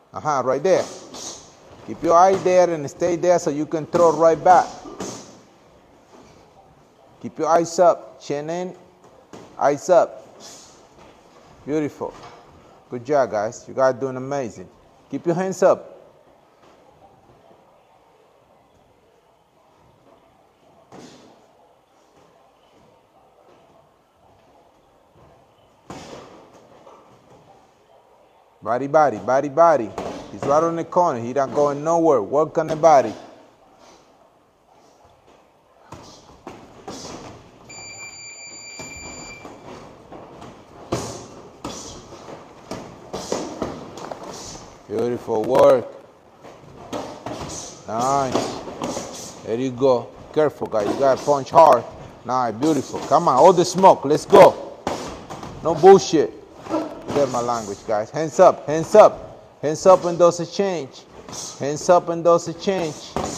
Right there. Keep your eye there and stay there so you can throw right back. Keep your eyes up, chin in, eyes up. Beautiful. Good job, guys. You guys are doing amazing. Keep your hands up. Body, body, body, body. He's right on the corner. He's not going nowhere. Work on the body. Beautiful work. Nice. There you go. Careful, guys. You gotta punch hard. Nice, beautiful. Come on, all the smoke. Let's go. No bullshit. Get my language, guys. Hands up, hands up. Hands up and those a change. Hands up and those a change.